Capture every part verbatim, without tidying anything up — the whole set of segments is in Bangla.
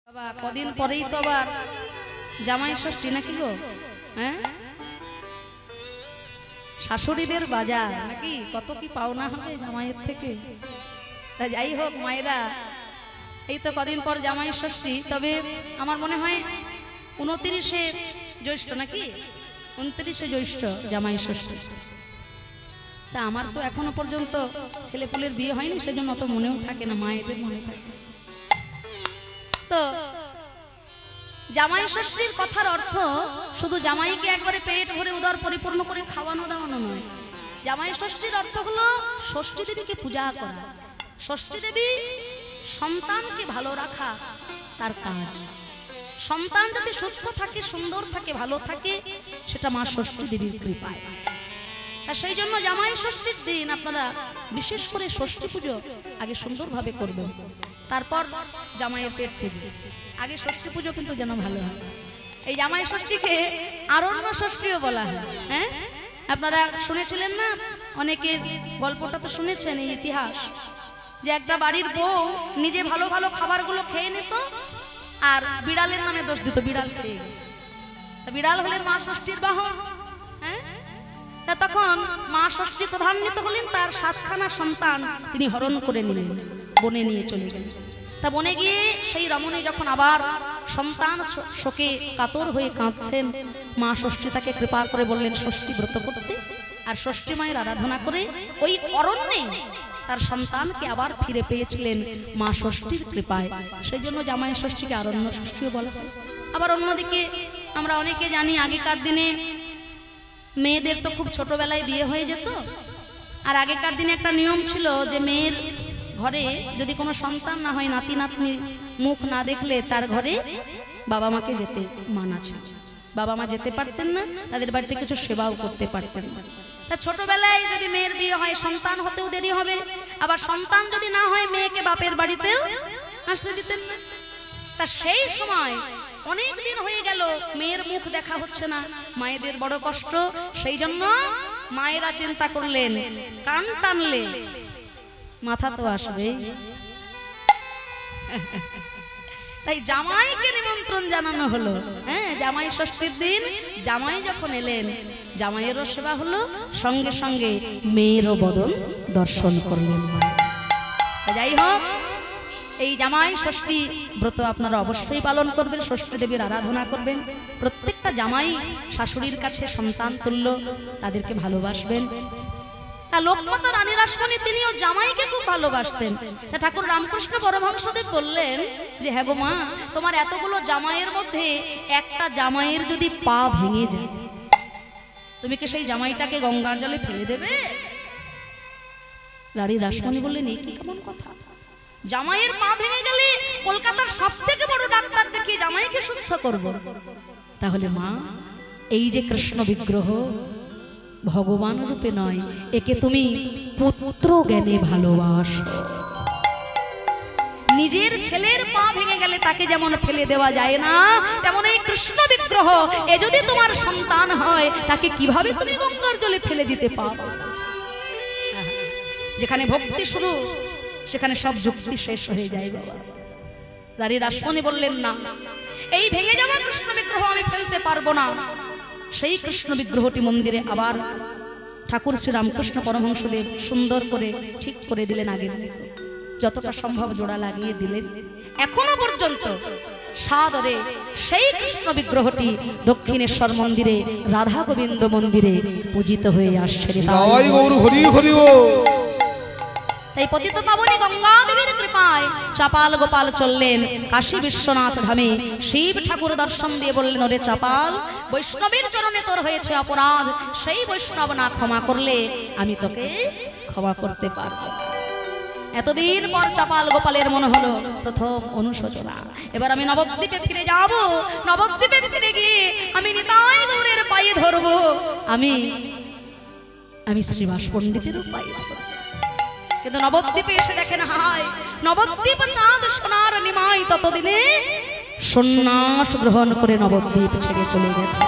বাবা কদিন পরেই তো আবার জামাই ষষ্ঠী নাকি গো? হ্যাঁ, শাশুড়িদের বাজার নাকি, কত কি পাওনা হবে জামাইয়ের থেকে। তা যাই হোক মায়েরা, এই তো কদিন পর জামাই ষষ্ঠী। তবে আমার মনে হয় উনত্রিশে জ্যৈষ্ঠ নাকি, উনত্রিশে জ্যৈষ্ঠ জামাই ষষ্ঠী। তা আমার তো এখনো পর্যন্ত ছেলেপুলের বিয়ে হয়নি, সেজন্য অত মনেও থাকে না, মায়েদের মনে থাকে। তো জামাই ষষ্ঠীর কথার অর্থ শুধু জামাইকে একবারে পেট ভরে উদর পরিপূর্ণ করে খাওয়ানো দাওয়ানো নয়। জামাই ষষ্ঠীর অর্থ হলো ষষ্ঠী দেবীকে পূজা করা। ষষ্ঠী দেবী সন্তানকে ভালো রাখা তার কাজ। সন্তান যদি সুস্থ থাকে, সুন্দর থাকে, ভালো থাকে, সেটা মা ষষ্ঠী দেবীর কৃপায়। আর সেই জন্য জামাই ষষ্ঠীর দিন আপনারা বিশেষ করে ষষ্ঠী পুজো আগে সুন্দরভাবে করবেন, তারপর জামাইয়ের পেট পুজো। আগে ষষ্ঠী পুজো কিন্তু যেন ভালো হয়। এই জামাই ষষ্ঠীকে আরণ্য ষষ্ঠীও বলা হয়। হ্যাঁ, আপনারা শুনেছিলেন না, অনেকের গল্পটা তো শুনেছেন, এই ইতিহাস, যে একটা বাড়ির বউ নিজে ভালো ভালো খাবারগুলো খেয়ে নিত আর বিড়ালের নামে দোষ দিত, বিড়াল খেয়ে গেছে। বিড়াল হলেন মা ষষ্ঠীর বাহন। হ্যাঁ, তখন মা ষষ্ঠী প্রধান্বিত হলেন, তার সাতখানা সন্তান তিনি হরণ করে নিলেন, বনে নিয়ে চলে গেলেন। তা বনে গিয়ে সেই রমণী যখন আবার সন্তান শোকে কাতর হয়ে কাঁদছেন, মা ষষ্ঠী তাকে কৃপা করে বললেন ষষ্ঠী ব্রত করতে, আর ষষ্ঠী মায়ের আরাধনা করে ওই অরণ্যে তার সন্তানকে আবার ফিরে পেয়েছিলেন মা ষষ্ঠীর কৃপায়। সেই জন্য জামাই ষষ্ঠীকে আরণ্য ষষ্ঠীও বলা হয়। আবার অন্যদিকে আমরা অনেকে জানি, আগেকার দিনে মেয়েদের তো খুব ছোটবেলায় বিয়ে হয়ে যেত। আর আগেকার দিনে একটা নিয়ম ছিল যে মেয়ের ঘরে যদি কোনো সন্তান না হয়, নাতি নাতনির মুখ না দেখলে তার ঘরে বাবা মাকে যেতে মানা ছিল। বাবা মা যেতে পারতেন না, তাদের বাড়িতে কিছু সেবাও করতে পারতেন না। তা ছোটবেলায় যদি মেয়ের বিয়ে হয়, সন্তান হতেও দেরি হবে, আবার সন্তান যদি না হয় মেয়েকে বাপের বাড়িতেও আসতে দিতেন না। তা সেই সময় অনেক দিন হয়ে গেল মেয়ের মুখ দেখা হচ্ছে না, মায়েদের বড় কষ্ট। সেই জন্য মায়েরা চিন্তা করলেন, কান টানলে মাথা তো আসবে, তাই জামাইকে নিমন্ত্রণ জানানো হলো। হ্যাঁ, জামাই ষষ্ঠীর দিন জামাই যখন এলেন, জামাইয়েরও সেবা হলো, সঙ্গে সঙ্গে মেয়েরও বদন দর্শন করলেন। যাই হোক, এই জামাই ষষ্ঠী ব্রত আপনারা অবশ্যই পালন করবেন, ষষ্ঠী দেবীর আরাধনা করবেন। প্রত্যেকটা জামাই শাশুড়ির কাছে সন্তান তুল্য, তাদেরকে ভালোবাসবেন। তা লোকমাতা রানী রাসমণি তিনিও জামাইকে খুব ভালোবাসতেন। তা ঠাকুর রামকৃষ্ণ পরমহংসদেব বললেন যে, হ্যাঁ গো মা, তোমার এতগুলো জামাইয়ের মধ্যে একটা জামাইয়ের যদি পা ভেঙে যায়, তুমি কি সেই জামাইটাকে গঙ্গার জলে ফেলে দেবে? রানী রাসমণি বললেন, এই কি কেমন কথা? জামাইয়ের পা ভেঙে গেলে কলকাতার সব থেকে বড় ডাক্তার দেখিয়ে জামাইকে সুস্থ করব। তাহলে মা, এই যে কৃষ্ণ বিগ্রহ ভগবান রূপে নয়, একে তুমি পুত্র জ্ঞানে ভালোবাসো। নিজের ছেলের পা ভেঙে গেলে তাকে যেমন ফেলে দেওয়া যায় না, তেমন এই কৃষ্ণ বিগ্রহ এ যদি তোমার সন্তান হয়, তাকে কিভাবে তুমি গঙ্গার জলে ফেলে দিতে পারো? যেখানে ভক্তি শুরু, সেখানে সব যুক্তি শেষ হয়ে যায় বাবা। রানী রাসমণি বললেন, না, এই ভেঙে যাওয়া কৃষ্ণ বিগ্রহ আমি ফেলতে পারবো না। সেই কৃষ্ণ বিগ্রহটি মন্দিরে আবার ঠাকুর শ্রী রামকৃষ্ণ পরমহংসদেব সুন্দর করে ঠিক করে দিলেন, আগের মতো যতটা সম্ভব জোড়া লাগিয়ে দিলেন। এখনো পর্যন্ত সাদরে সেই কৃষ্ণ বিগ্রহটি দক্ষিণেশ্বর মন্দিরে, রাধা গোবিন্দ মন্দিরে পূজিত হয়ে আসছে। তাই পতিত পাবনী গঙ্গা দেবীর কৃপায় চাপাল গোপাল চললেন কাশী বিশ্বনাথ ধামে। শিব ঠাকুর দর্শন দিয়ে বললেন, ওরে চাপাল, বৈষ্ণবের চরণে তোর হয়েছে অপরাধ, সেই বৈষ্ণব না ক্ষমা করলে আমি তোকে ক্ষমা করতে পারবো। এতদিন পর চাপাল গোপালের মনে হলো প্রথম অনুশোচনা, এবার আমি নবদ্বীপে ফিরে যাব। নবদ্বীপে ফিরে গিয়ে আমি নিতাই গৌরের পায়ে ধরবো, আমি আমি শ্রীবাস পণ্ডিতেরও পায়ে ধরবো। কিন্তু নবদ্বীপে এসে দেখেন, হায়, নবদ্বীপ চাঁদ সোনার নিমাই ততদিনে সন্ন্যাস গ্রহণ করে নবদ্বীপ ছেড়ে চলে গেছে।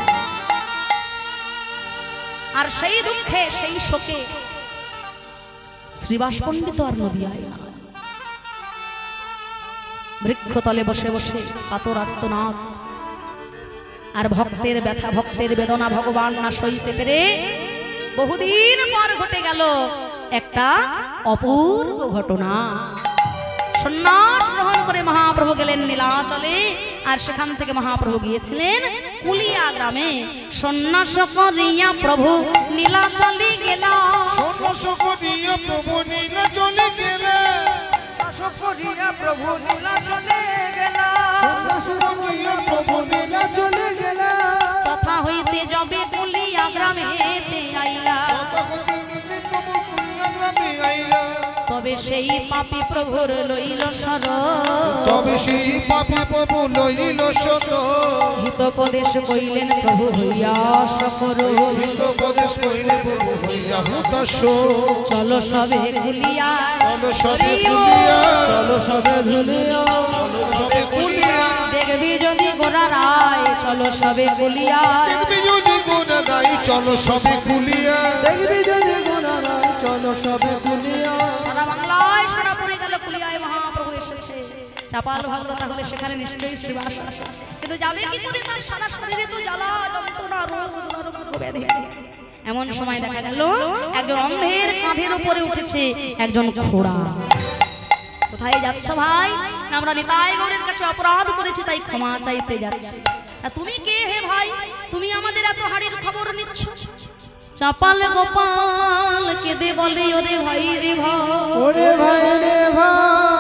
আর সেই দুঃখে, সেই শোকে শ্রীবাস পণ্ডিত আর নদিয়ায় না। বৃক্ষতলে বসে বসে কাতর আর্তনাদ আর ভক্তের ব্যথা ভক্তের বেদনা ভগবান না সইতে পেরে বহুদিন পর ঘটে গেল একটা অপূর্ব ঘটনা। সন্ন্যাস গ্রহণ করে মহাপ্রভু গেলেন নীলাচলে, আর সেখান থেকে মহাপ্রভু গিয়েছিলেন কুলিয়া গ্রামে। সন্ন্যাস করিয়া প্রভু নীলাচলে গেলা, সন্ন্যাস করিয়া প্রভু নীলাচলে গেলা, করিয়া প্রভু নীলাচলে গেলা, সন্ন্যাস করিয়া প্রভু নীলাচলে গেলা। কথা হইতে যাবে কুলিয়া গ্রামেতে আইলা, প্রভু কুলিয়া গ্রামে আইলা। তবে সেই পাপী প্রভুর লইল শরণ, তবে সেই পাপী প্রভু লইল শরণ। হিতোপদেশ কইলেন প্রভু হইয়া সকর, হিতোপদেশ কইলেন প্রভু হইয়া হুতাশ। চলো সবে কুলিয়া, চলো সবে কুলিয়া, চলো সবে ধুলিয়া, চলো সবে কুলিয়া। দেখবি যদি গোরা রায়, চলো সবে কুলিয়া, দেখবি যদি গোনা নাই, চলো সবে কুলিয়া। দেখবি যদি গুণা নাই, চলো সবে কুলিয়া। সারা বাংলায় সারা পড়ে গেল কুলিয়ায় মহাপ্রভু এসেছে। চাপাল ভালো তাহলে সেখানে নিশ্চয়ই শ্রীবাস আছে, কিন্তু যাবে কি করে? তার সারা শরীরে তো জ্বালা যন্ত্রণা রোগ দুরারোগ্য ব্যাধি। এমন সময় দেখা গেল একজন অন্ধের কাঁধের উপরে উঠেছে একজন ঘোড়া। কোথায় যাচ্ছ ভাই? না আমরা নিতাই গৌরের কাছে অপরাধ করেছি তাই ক্ষমা চাইতে যাচ্ছি। তা তুমি কে হে ভাই? তুমি আমাদের এত হাড়ির খবর নিচ্ছ? চাপাল গোপাল কেঁদে বলে ওরে ভাই রে ভাই, ওরে ভাই রে ভাই,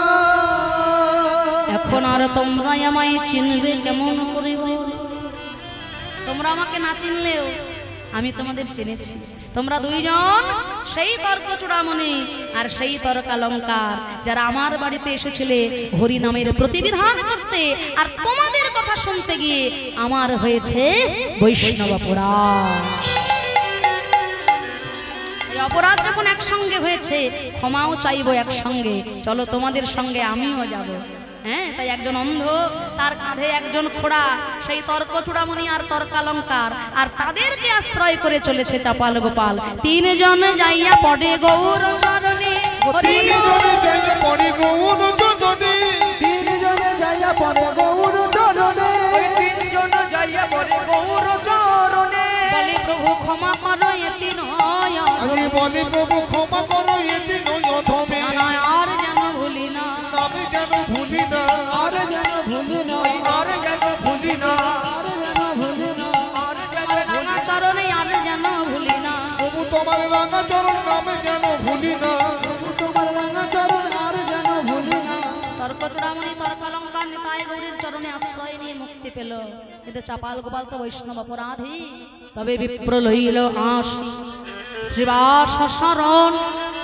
এখন আর তোমরা আমায় চিনবে কেমন করে? তোমরা আমাকে না চিনলেও আমি তোমাদের চিনেছি। তোমরা দুইজন সেই তর্ক চূড়ামণি আর সেই তর্কালঙ্কার, যারা আমার বাড়িতে এসেছিলে হরি নামের প্রতিবিধান করতে, আর তোমাদের কথা শুনতে গিয়ে আমার হয়েছে বৈষ্ণব অপরাধ। এই অপরাধ যখন একসঙ্গে হয়েছে, ক্ষমাও চাইবো একসঙ্গে। চলো তোমাদের সঙ্গে আমিও যাব। হ্যাঁ, তাই একজন অন্ধ, তার কাঁধে একজন খোড়া, সেই তর্ক চূড়ামণি আর তর্কালঙ্কার, আর তাদেরকে আশ্রয় করে চলেছে চাপাল গোপাল। তিনজন যাইয়া পড়ে গৌর চরণে, তিনজনে যাইয়া পড়ে গৌর চরণে, তিনজনে যাইয়া পড়ে গৌর চরণে, তিনজন যাইয়া পড়ে গৌর চরণে। বলে প্রভু ক্ষমা করো এতি নয়, আরে বলে প্রভু ক্ষমা করো এতে নয় অধমে, আর যেন ভুলি না, আমি যেন ভুলি না, আর যেন ভুলি না, আর যেন ভুলি না, আর যেন ভুলি না, আর যেন তোমার রাঙা চরণে আর যেন ভুলি না। প্রভু তোমার রাঙা চরণ নামে যেন ভুলি না, তোমার রাঙা চরণ আর যেন ভুলি না। তর্ক চূড়ামণি তর্কালঙ্কার নিতাই গৌরীর চরণে আশ্রয় নিয়ে মুক্তি পেল, কিন্তু চাপাল গোপাল তো বৈষ্ণব অপরাধী। তবে বিপ্র লইল আশি শ্রীবাস শরণ,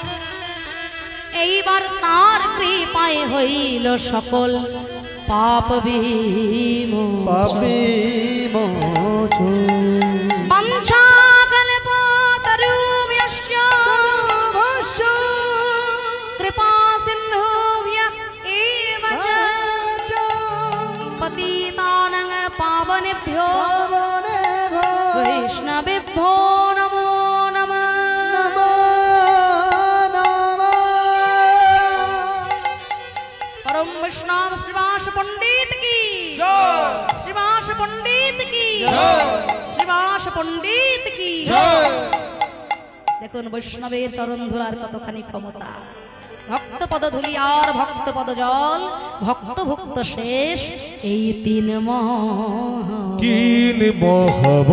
এইবার তার কৃপায় হইল সকল পাপ বিমোচন। পাপী মোচন, বাঞ্ছা কল্পতরুভ্যশ্চ কৃপা সিন্ধুভ্য এব চ পতিতানাং পাবনেভ্যো বৈষ্ণবেভ্যো নমো নমঃ। परम वैष्णव श्रीवास पंडित की জয়, श्रीवास पंडित की श्रीवास पंडित की। দেখুন বৈষ্ণবের চরণ ধুলার কতখানি ক্ষমতা। ভক্ত পদ ধুলি আর ভক্ত পদ জল, ভক্ত ভুক্ত শেষ এই তিন মহ। তিন মহব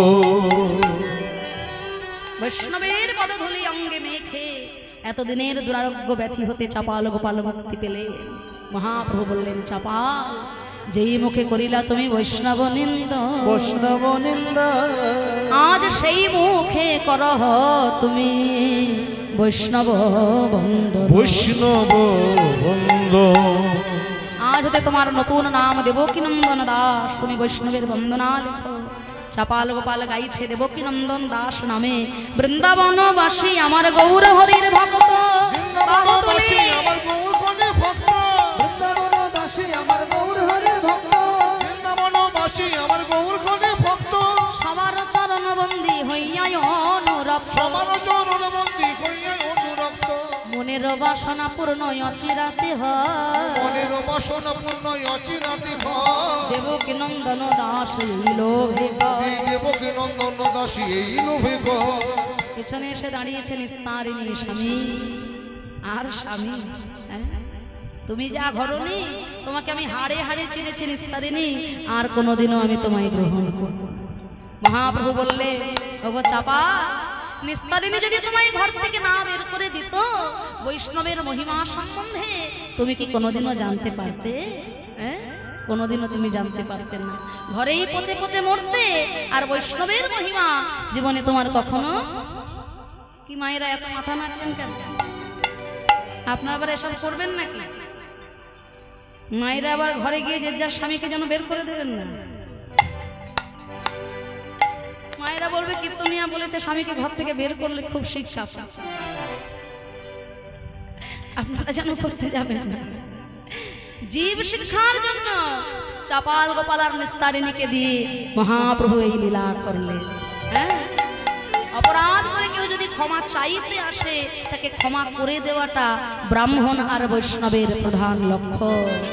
বৈষ্ণবের পদ ধুলি অঙ্গে মেখে এতদিনের দুরারোগ্য ব্যাধি হতে চাপাল গোপাল মুক্তি পেলে। মহাপ্রভু বললেন, চাপাল, যেই মুখে করিলা তুমি বৈষ্ণব নিন্দ, বৈষ্ণব নিন্দা, আজ সেই মুখে করহ তুমি বৈষ্ণব বন্দন। বৈষ্ণব বন্দ, আজ হতে তোমার নতুন নাম দেবকী নন্দন দাস, তুমি বৈষ্ণবের বন্দনা লেখো। চাপাল গোপাল গাইছে দেবকী নন্দন দাস নামে, বৃন্দাবনবাসী আমার গৌর হরির ভক্ত। বৃন্দাবনবাসী আমার গৌর হরির ভক্ত, বৃন্দাবনবাসী আমার গৌর হরির ভক্ত, বৃন্দাবনবাসী আমার গৌর হরির ভক্ত। সবার চরণ বন্দী হইয়া অনুরক্ত, সবার চরণ বন্দী হইয়া অনুরক্ত। মনের বাসনা পূর্ণ অচিরাতে হয় মনের বাসনা পূর্ণ অচিরাতে হয় দেবকী নন্দন দাস এই লোভে গয়। দেবকী নন্দন দাসী এই লোভে গয়। পেছনে এসে দাঁড়িয়েছেন স্তারিণী স্বামী আর স্বামী। হ্যাঁ? তুমি যা ঘরনি তোমাকে আমি হাড়ে হাড়ে চিনেছি নিস্তারিণী, আর কোনোদিনও আমি তোমায় গ্রহণ করব না। মহাপ্রভু বললে ওগো চাপা, নিস্তারিণী যদি তোমায় ঘর থেকে না বের করে দিত, বৈষ্ণবের মহিমা সম্বন্ধে তুমি কি কোনোদিনও জানতে পারতে? হ্যাঁ, কোনোদিনও তুমি জানতে পারতে না। ঘরেই পচে পচে মরতে, আর বৈষ্ণবের মহিমা জীবনে তোমার কখনো। কি মায়েরা এত মাথা নাড়ছেন কেন? আপনারা আবার এসব করবেন নাকি? মায়েরা আবার ঘরে গিয়ে যে যার স্বামীকে যেন বের করে দেবেন না। মায়েরা বলবে কীর্তনিয়া বলেছে স্বামীকে ঘর থেকে বের করলে খুব শিক্ষা। আপনারা যেন করতে যাবেন না। জীব শিক্ষার জন্য চাপাল গোপাল আর নিস্তারিণীকে দিয়ে মহাপ্রভু এই লীলা করলেন। হ্যাঁ, অপরাধ করে কেউ যদি ক্ষমা চাইতে আসে, তাকে ক্ষমা করে দেওয়াটা ব্রাহ্মণ আর বৈষ্ণবের প্রধান লক্ষ্য।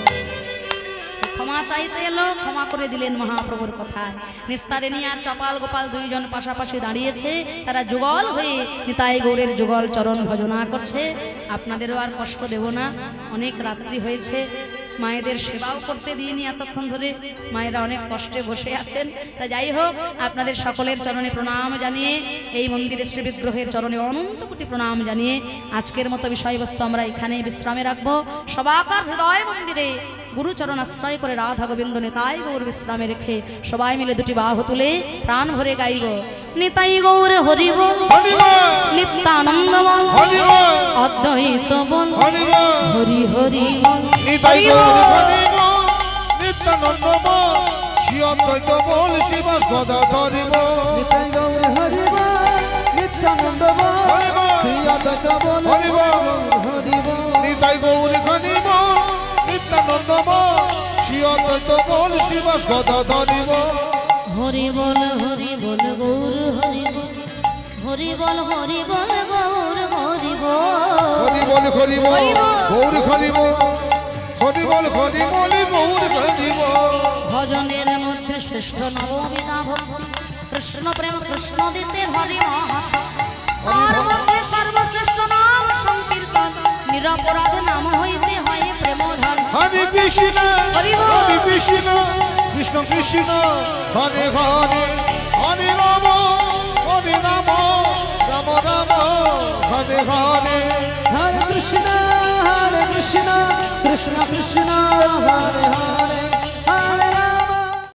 ক্ষমা চাইতে এলো, ক্ষমা করে দিলেন মহাপ্রভুর কথায়। নিস্তারিণী আর চপাল গোপাল দুইজন পাশাপাশি দাঁড়িয়েছে, তারা যুগল হয়ে নিতাই গৌরের যুগল চরণ ভজনা করছে। আপনাদেরও আর কষ্ট দেব না, অনেক রাত্রি হয়েছে, মায়েদের সেবাও করতে দিইনি এতক্ষণ ধরে, মায়েরা অনেক কষ্টে বসে আছেন। তা যাই হোক, আপনাদের সকলের চরণে প্রণাম জানিয়ে, এই মন্দিরে শ্রী বিগ্রহের চরণে অনন্ত কোটি প্রণাম জানিয়ে আজকের মতো বিষয়বস্তু আমরা এখানেই বিশ্রামে রাখবো। সবাকার হৃদয় মন্দিরে গুরুচরণ আশ্রয় করে রাধা গোবিন্দ নিতাই গৌর বিশ্রামে রেখে সবাই মিলে দুটি বাহু তুলে প্রাণ ভরে গাইব নিতাই গৌর হরিব নিত্যানন্দ বল অদ্বৈত বল হরি হরি বল নিতাই গৌর হরিব নিত্যানন্দ বল শ্রী অদ্বৈত বল শিবাস গদাধর বল নিতাই গৌর হরি বল নিত্যানন্দ বল শ্রী অদ্বৈত বল হরি বল হরি বল নিতাই গৌর হরিব নিত্যানন্দ বল শ্রী অদ্বৈত বল শিবাস গদাধর বল হরি বল হরি বল গৌর হরি বল হরি বল হরি বল গৌর হরি বল হরি বল হরি বল গৌর হরি বল হরি বল হরি বল গৌর হরি বল ভজনের মধ্যে শ্রেষ্ঠ নববিধা ভক্তি কৃষ্ণ প্রেম কৃষ্ণ দিতে হরি মহাশয় তার মধ্যে সর্বশ্রেষ্ঠ নাম সংকীর্তন নিরপরাধ নাম হইতে হয় প্রেমধন হরে কৃষ্ণ হরে কৃষ্ণ কৃষ্ণ কৃষ্ণ হরে হরে হরে রাম হরে রাম রাম রাম হরে হরে হরে কৃষ্ণ হরে কৃষ্ণ কৃষ্ণ কৃষ্ণ হরে হরে